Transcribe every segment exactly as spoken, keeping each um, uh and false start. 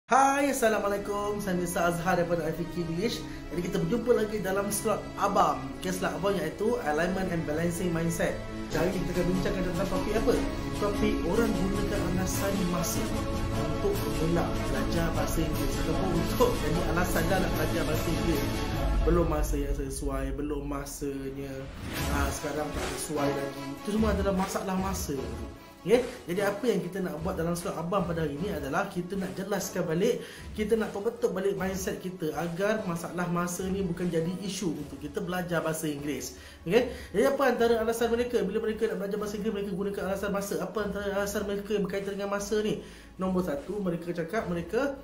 Hai, Assalamualaikum. Saya Mister Azhar daripada I F K English. Jadi kita berjumpa lagi dalam slot Abang. Okay, slot Abang iaitu Alignment and Balancing Mindset. Hari ini kita akan bincangkan tentang topik apa? Topik orang gunakan alasan masa untuk menolak belajar bahasa Inggeris ataupun untuk jadi alasan dah nak belajar bahasa Inggeris. Belum masa yang sesuai, belum masanya, ha, sekarang tak sesuai lagi. Itu semua adalah masalah masa. Okay? Jadi apa yang kita nak buat dalam slot Abang pada hari ini adalah kita nak jelaskan balik, kita nak perbetul balik mindset kita agar masalah masa ni bukan jadi isu untuk kita belajar bahasa Inggeris. Okay? Jadi apa antara alasan mereka bila mereka nak belajar bahasa Inggeris, mereka gunakan alasan masa? Apa antara alasan mereka yang berkaitan dengan masa ni? Nombor satu, mereka cakap mereka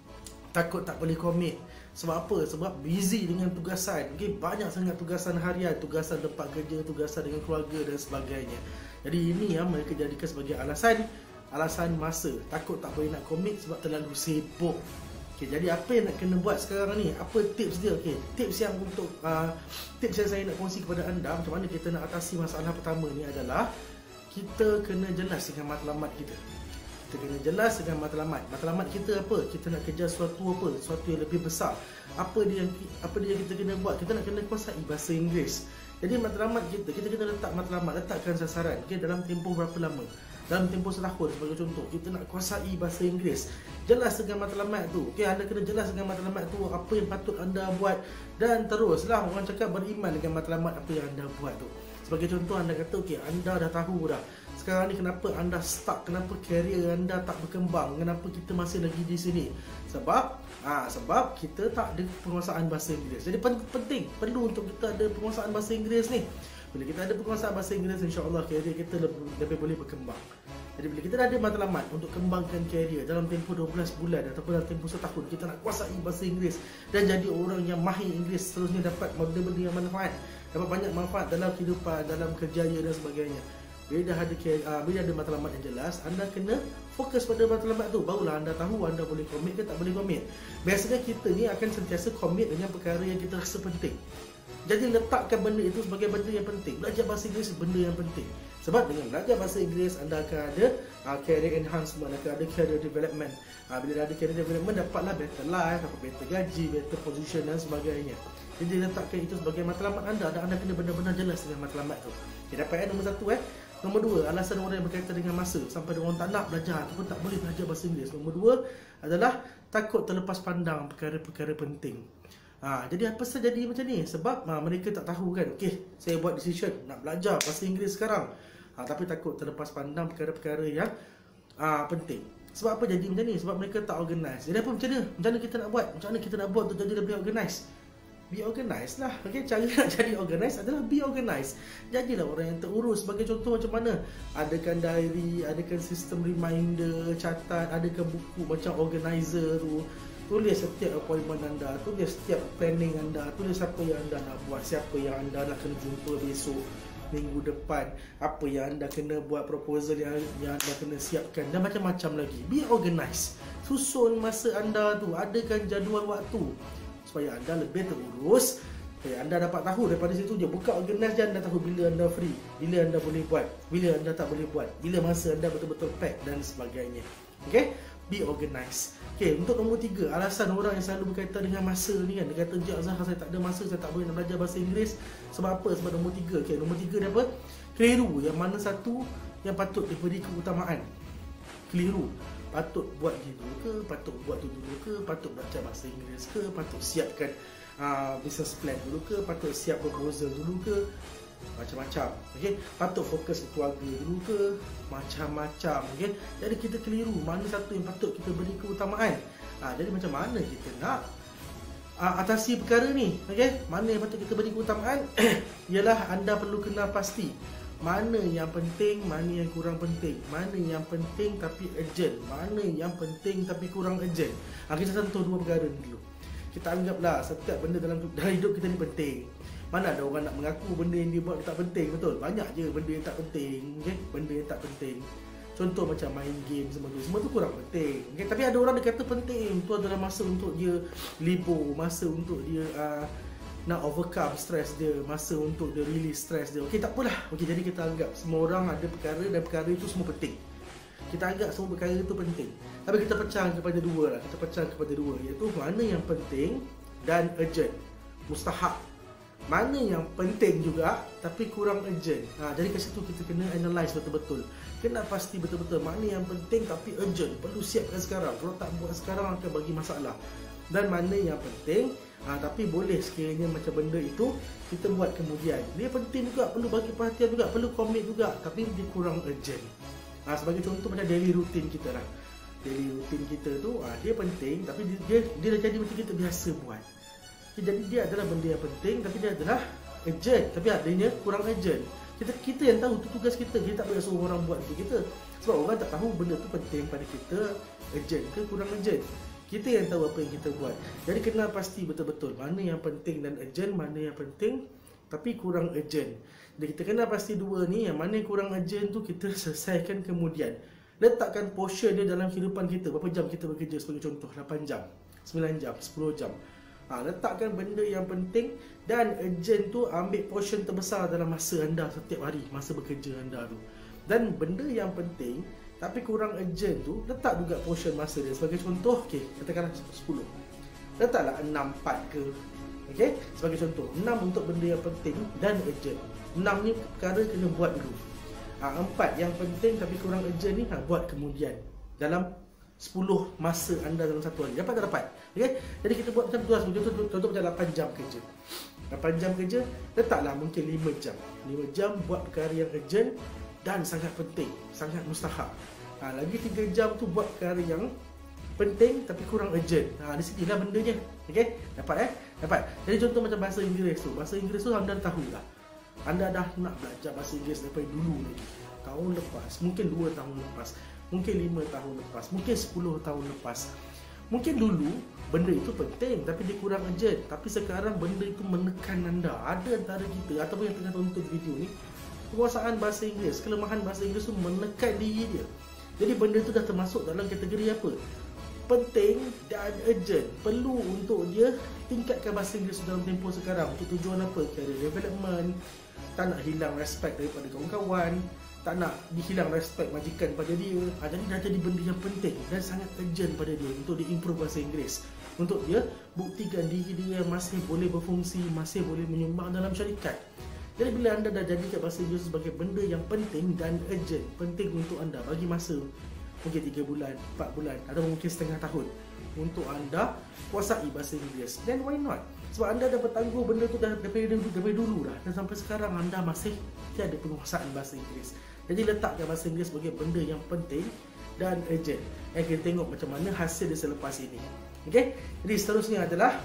takut tak boleh komit. Sebab apa? Sebab busy dengan tugasan. Okay? Banyak sangat tugasan harian, tugasan tempat kerja, tugasan dengan keluarga dan sebagainya. Jadi ini yang mereka jadikan sebagai alasan Alasan masa. Takut tak boleh nak komit sebab terlalu sibuk. Okay, jadi apa yang nak kena buat sekarang ni? Apa tips dia? Okay, tips yang untuk uh, Tips yang saya nak kongsi kepada anda macam mana kita nak atasi masalah pertama ni adalah kita kena jelas dengan matlamat kita. Kita kena jelas dengan matlamat. Matlamat kita apa? Kita nak kejar sesuatu apa? Sesuatu yang lebih besar. Apa dia apa dia yang kita kena buat? Kita nak kena kuasai bahasa Inggeris. Jadi matlamat kita, kita kena letak matlamat, letakkan sasaran. Okay, dalam tempoh berapa lama? Dalam tempoh setahun sebagai contoh, kita nak kuasai bahasa Inggeris. Jelas dengan matlamat tu. Okay, anda kena jelas dengan matlamat tu apa yang patut anda buat. Dan teruslah orang cakap beriman dengan matlamat apa yang anda buat tu. Sebagai contoh, anda kata okay, anda dah tahu dah sekarang ni kenapa anda stuck, kenapa career anda tak berkembang, kenapa kita masih lagi di sini. Sebab ha, sebab kita tak ada penguasaan bahasa Inggeris. Jadi penting, perlu untuk kita ada penguasaan bahasa Inggeris ni. Bila kita ada penguasaan bahasa Inggeris, insya-Allah career kita lebih, lebih boleh berkembang. Jadi bila kita dah ada matlamat untuk kembangkan career dalam tempoh dua belas bulan ataupun dalam tempoh setahun, kita nak kuasai bahasa Inggeris dan jadi orang yang mahir Inggeris, seterusnya dapat benda-benda yang manfaat, dapat banyak manfaat dalam kehidupan, dalam kerjaya dan sebagainya. Bila dah ada uh, bila ada matlamat yang jelas, anda kena fokus pada matlamat tu. Barulah anda tahu anda boleh komit ke tak boleh komit. Biasanya kita ni akan sentiasa komit dengan perkara yang kita rasa penting. Jadi letakkan benda itu sebagai benda yang penting. Belajar bahasa Inggeris benda yang penting. Sebab dengan belajar bahasa Inggeris, anda akan ada uh, career enhancement, akan ada career development. uh, Bila ada career development, dapatlah better life, dapat better gaji, better position dan sebagainya. Jadi letakkan itu sebagai matlamat anda dan anda kena benar-benar jelas dengan matlamat tu. Okay, dapat eh, nombor satu eh. Nombor dua, alasan orang yang berkaitan dengan masa sampai orang tak nak belajar ataupun tak boleh belajar bahasa Inggeris. Nombor dua adalah takut terlepas pandang perkara-perkara penting. Ha, jadi apa sahaja jadi macam ni? Sebab ha, mereka tak tahu kan. Okey, saya buat decision nak belajar bahasa Inggeris sekarang. Ha, tapi takut terlepas pandang perkara-perkara yang ha, penting. Sebab apa jadi macam ni? Sebab mereka tak organize. Jadi apa macam mana? Macam mana kita nak buat? Macam mana kita nak buat untuk jadi lebih organize? Be organized lah. Okay, cara nak jadi organized adalah be organized. Jadilah orang yang terurus. Sebagai contoh macam mana? Adakan diary, adakan sistem reminder, catat, adakan buku macam organizer tu. Tulis setiap appointment anda, tulis setiap planning anda, tulis apa yang anda nak buat, siapa yang anda nak kena jumpa besok, minggu depan, apa yang anda kena buat, proposal yang, yang anda kena siapkan dan macam-macam lagi. Be organized. Susun masa anda tu, adakan jadual waktu supaya anda lebih terurus. Okay, anda dapat tahu daripada situ je. Buka organize je, anda tahu bila anda free, bila anda boleh buat, bila anda tak boleh buat, bila masa anda betul-betul pack dan sebagainya. Okay, be organized. Okay, untuk nombor tiga, alasan orang yang selalu berkaitan dengan masa ni kan. Dia kata, Encik Azhar, saya tak ada masa, saya tak boleh nak belajar bahasa Inggeris. Sebab apa? Sebab nombor tiga. Okay, nombor tiga dia apa? Keliru. Yang mana satu yang patut diberi keutamaan. Keliru. Patut buat gitu ke, patut buat tu dulu ke, patut belajar bahasa Inggeris ke, patut siapkan uh, business plan dulu ke, patut siap proposal dulu ke, macam-macam. Okay? Patut fokus ke keluarga dulu ke, macam-macam. Okay? Jadi kita keliru mana satu yang patut kita beri keutamaan. uh, Jadi macam mana kita nak uh, atasi perkara ni? Okay? Mana yang patut kita beri keutamaan? Ialah anda perlu kenal pasti mana yang penting, mana yang kurang penting, mana yang penting tapi urgent, mana yang penting tapi kurang urgent. Ha, kita tentu dua perkara ni dulu. Kita anggaplah setiap benda dalam, dalam hidup kita ni penting. Mana ada orang nak mengaku benda yang dia buat tak penting, betul? Banyak je benda yang tak penting, okay? Benda yang tak penting. Contoh macam main game semua tu, semua tu kurang penting. Okay? Tapi ada orang dia kata penting, tu adalah masa untuk dia libur, masa untuk dia uh, nak overcome stress dia, masa untuk dia release stress dia. Okey, tak apalah. Okey, jadi kita anggap semua orang ada perkara dan perkara itu semua penting. Kita anggap semua perkara itu penting. Tapi kita pecah kepada dua lah. Kita pecah kepada dua, iaitu mana yang penting dan urgent, mustahab. Mana yang penting juga tapi kurang urgent. Ha, jadi kat situ kita kena analyse betul-betul. Kena pasti betul-betul mana yang penting tapi urgent, perlu siapkan sekarang. Kalau tak buat sekarang akan bagi masalah. Dan mana yang penting ha, tapi boleh sekiranya macam benda itu kita buat kemudian. Dia penting juga, perlu bagi perhatian juga, perlu komit juga, tapi dia kurang urgent. Ha, sebagai contoh macam daily routine kita lah. Daily routine kita tu ha, dia penting tapi dia, dia, dia dah jadi macam kita biasa buat. Jadi dia adalah benda yang penting tapi dia adalah urgent, tapi adanya kurang urgent. Kita kita yang tahu tu tugas kita. Kita tak boleh suruh orang buat untuk kita. Sebab orang tak tahu benda tu penting pada kita, urgent ke kurang urgent. Kita yang tahu apa yang kita buat. Jadi kena pasti betul-betul mana yang penting dan urgent, mana yang penting tapi kurang urgent. Jadi kita kena pasti dua ni, yang mana yang kurang urgent tu kita selesaikan kemudian. Letakkan portion dia dalam kehidupan kita. Berapa jam kita bekerja sebagai contoh? lapan jam, sembilan jam, sepuluh jam. Ha, letakkan benda yang penting dan urgent tu ambil portion terbesar dalam masa anda setiap hari, masa bekerja anda tu. Dan benda yang penting tapi kurang urgent tu, letak juga portion masa dia. Sebagai contoh, okey, katakanlah sepuluh. Letaklah enam, empat ke. Okey, sebagai contoh, enam untuk benda yang penting dan urgent. enam ni perkara kena buat dulu. Ha, empat yang penting tapi kurang urgent ni ha, buat kemudian. Dalam sepuluh masa anda dalam satu hari. Dapat tak dapat? Okay? Jadi kita buat macam tu lah. Contoh, contoh macam lapan jam kerja. lapan jam kerja, letaklah mungkin lima jam. lima jam buat perkara yang urgent dan sangat penting, sangat mustahab. Ha, lagi tiga jam tu buat perkara yang penting tapi kurang urgent. Ha, di sinilah bendanya. Okay? Dapat eh? Dapat. Jadi contoh macam bahasa Inggeris tu. Bahasa Inggeris tu anda tahu lah. Anda dah nak belajar bahasa Inggeris daripada dulu lagi. Tahun lepas, mungkin dua tahun lepas, mungkin lima tahun lepas, mungkin sepuluh tahun lepas. Mungkin dulu benda itu penting tapi dia kurang urgent. Tapi sekarang benda itu menekan anda. Ada antara kita ataupun yang tengah tonton video ni, penguasaan bahasa Inggeris, kelemahan bahasa Inggeris tu menekan diri dia. Jadi benda itu dah termasuk dalam kategori apa? Penting dan urgent. Perlu untuk dia tingkatkan bahasa Inggeris dalam tempoh sekarang. Untuk tujuan apa? Career development. Tak nak hilang respect daripada kawan-kawan, tak nak dihilang respect majikan pada dia. Ha, jadi dah jadi benda yang penting dan sangat urgent pada dia untuk diimprove bahasa Inggeris. Untuk dia buktikan diri dia masih boleh berfungsi, masih boleh menyumbang dalam syarikat. Jadi bila anda dah jadikan bahasa Inggeris sebagai benda yang penting dan urgent, penting untuk anda bagi masa mungkin tiga bulan, empat bulan atau mungkin setengah tahun untuk anda kuasai bahasa Inggeris, then why not? Sebab anda dah bertangguh benda tu dah daripada dulu, daripada dulu dah, dan sampai sekarang anda masih tiada penguasaan bahasa Inggeris. Jadi letakkan bahasa Inggeris sebagai benda yang penting dan urgent. Dan kita tengok macam mana hasil dia selepas ini. Okey? Jadi seterusnya adalah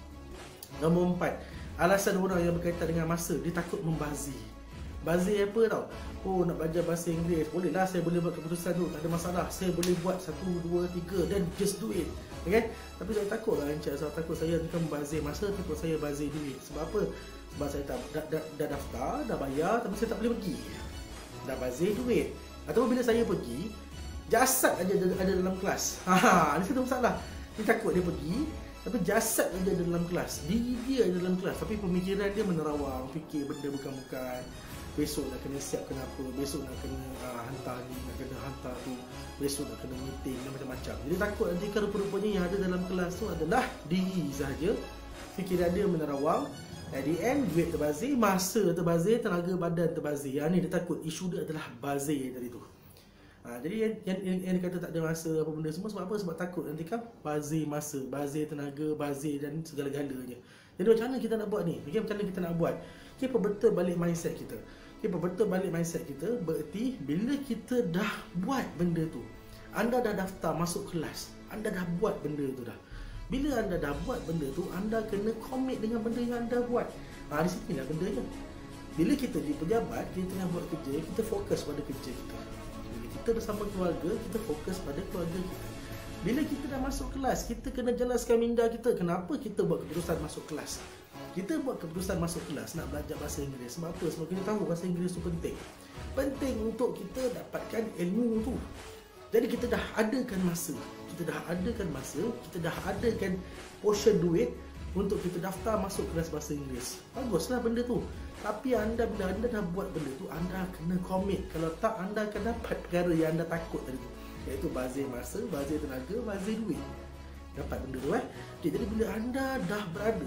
nombor empat. Alasan orang yang berkaitan dengan masa, dia takut membazir. Bazir apa tau? Oh, nak belajar bahasa Inggeris, bolehlah saya boleh buat keputusan tu, tak ada masalah. Saya boleh buat satu, dua, tiga dan just do it. Okay? Tapi saya takut lah Encik, saya takut saya akan membazir masa, takut saya bazir duit. Sebab apa? Sebab saya tak, dah, dah, dah daftar, dah bayar tapi saya tak boleh pergi. Dah bazir duit. Atau bila saya pergi, jasad aja ada, ada dalam kelas. Ha, ni satu masalah. Dia takut dia pergi, tapi jasad ada dalam kelas. Diri dia ada dalam kelas, tapi pemikiran dia menerawang, fikir benda bukan-bukan. Besok nak kena siap kenapa, besok nak kena uh, hantar ni, nak kena hantar tu, besok nak kena meeting dan macam-macam. Jadi takut nanti kan rupa-rupanya yang ada dalam kelas tu adalah diri sahaja. Fikiran dia menerawang. At the end, duit terbazir, masa terbazir, tenaga badan terbazir. Yang ni dia takut, isu dia adalah bazir tadi tu. Ha, jadi yang, yang, yang, yang dia kata tak ada masa apa benda semua, sebab apa? Sebab takut nanti kan bazir masa, bazir tenaga, bazir dan segala-galanya. Jadi macam mana kita nak buat ni? Okay, macam mana kita nak buat? Okay, perbetul balik mindset kita. Okay, perbetul balik mindset kita bererti bila kita dah buat benda tu, anda dah daftar masuk kelas, anda dah buat benda tu dah. Bila anda dah buat benda tu, anda kena komit dengan benda yang anda buat. Ha, di sini lah bendanya. Bila kita di pejabat, kita tengah buat kerja, kita fokus pada kerja kita. Bila kita bersama keluarga, kita fokus pada keluarga kita. Bila kita dah masuk kelas, kita kena jelaskan minda kita kenapa kita buat keputusan masuk kelas. Kita buat keputusan masuk kelas nak belajar bahasa Inggeris. Sebab apa? Sebab kita tahu bahasa Inggeris tu penting. Penting untuk kita dapatkan ilmu tu. Jadi kita dah adakan masa. Kita dah adakan masa, kita dah adakan portion duit untuk kita daftar masuk kelas bahasa Inggeris. Baguslah benda tu. Tapi anda bila anda dah buat benda tu, anda kena komit. Kalau tak, anda akan dapat perkara yang anda takut tadi tu. iaitu bazir masa, bazir tenaga, bazir duit. Dapat benda tu eh. Okay, jadi bila anda dah berada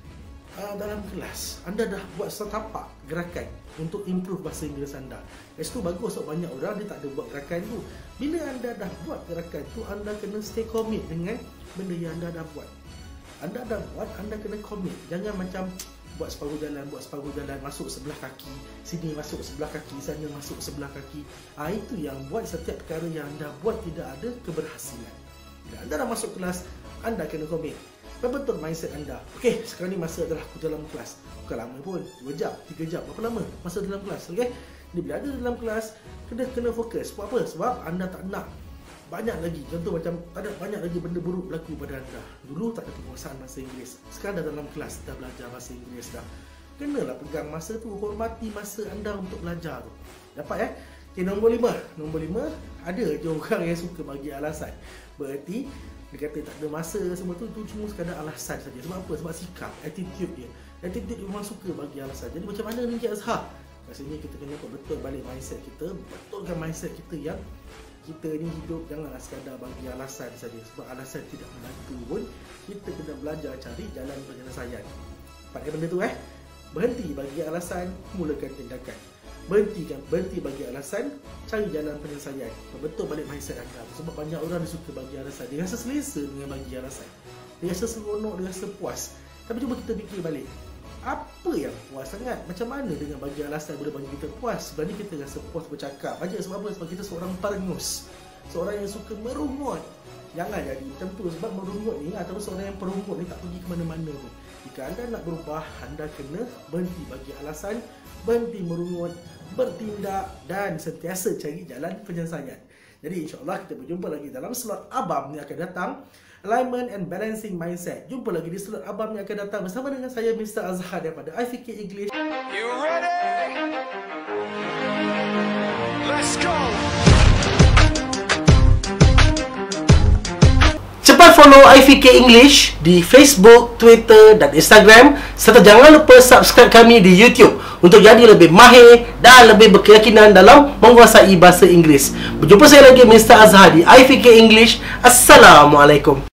uh, dalam kelas, anda dah buat setapak gerakan untuk improve bahasa Inggeris anda. Lepas tu bagus sebab banyak orang dia tak ada buat gerakan tu. Bila anda dah buat gerakan tu, anda kena stay commit dengan benda yang anda dah buat. Anda dah buat, anda kena commit. Jangan macam buat separuh jalan, buat separuh jalan, masuk sebelah kaki, sini masuk sebelah kaki, sana masuk sebelah kaki. Ah, itu yang buat setiap perkara yang anda buat tidak ada keberhasilan. Bila anda dah masuk kelas, anda kena commit. Betul mindset anda. Okey, sekarang ni masa adalah aku dalam kelas. Bukan lama pun, dua jam, tiga jam, berapa lama masa dalam kelas. Okey. Jadi bila ada dalam kelas, kena kena fokus. Sebab apa? Sebab anda tak nak banyak lagi, contoh macam tak ada banyak lagi benda buruk berlaku pada anda. Dulu tak ada penguasaan bahasa Inggeris. Sekarang dah dalam kelas, dah belajar bahasa Inggeris dah. Kenalah pegang masa tu, hormati masa anda untuk belajar tu. Dapat eh? Okay, nombor lima. Nombor lima, ada je orang yang suka bagi alasan. Berarti dia kata tak ada masa semua tu, tu cuma sekadar alasan saja. Sebab apa? Sebab sikap, attitude dia. Attitude dia memang suka bagi alasan. Jadi macam mana ni Encik Azhar? Rasanya kita kena betul balik mindset kita, betulkan mindset kita yang kita ni hidup janganlah sekadar bagi alasan saja. Sebab alasan tidak membantu pun. Kita kena belajar cari jalan penyelesaian. Pakai benda tu eh. Berhenti bagi alasan, mulakan tindakan. Berhentikan, berhenti bagi alasan, cari jalan penyelesaian. Betul balik mindset anda. Sebab banyak orang dia suka bagi alasan. Dia rasa selesa dengan bagi alasan. Dia rasa seronok, dia rasa puas. Tapi cuba kita fikir balik. Apa yang puas sangat? Macam mana dengan bagi alasan boleh bagi kita puas? Sebenarnya kita rasa puas bercakap. Banyak sebab apa? Sebab kita seorang perengus. Seorang yang suka merungut. Jangan jadi macam tu. Sebab merungut ni, atau seorang yang perungut ni tak pergi ke mana-mana pun. Jika anda nak berubah, anda kena berhenti bagi alasan, berhenti merungut, bertindak dan sentiasa cari jalan penyelesaian. Jadi insyaAllah kita berjumpa lagi dalam slot Abam yang akan datang, Alignment and Balancing Mindset. Jumpa lagi di slot Abam yang akan datang bersama dengan saya Mister Azhar daripada I F K English. You ready? Let's go! Cepat follow I F K English di Facebook, Twitter dan Instagram, serta jangan lupa subscribe kami di YouTube untuk jadi lebih mahir dan lebih berkeyakinan dalam menguasai bahasa Inggeris. Berjumpa saya lagi Mister Azhar di I F K English. Assalamualaikum.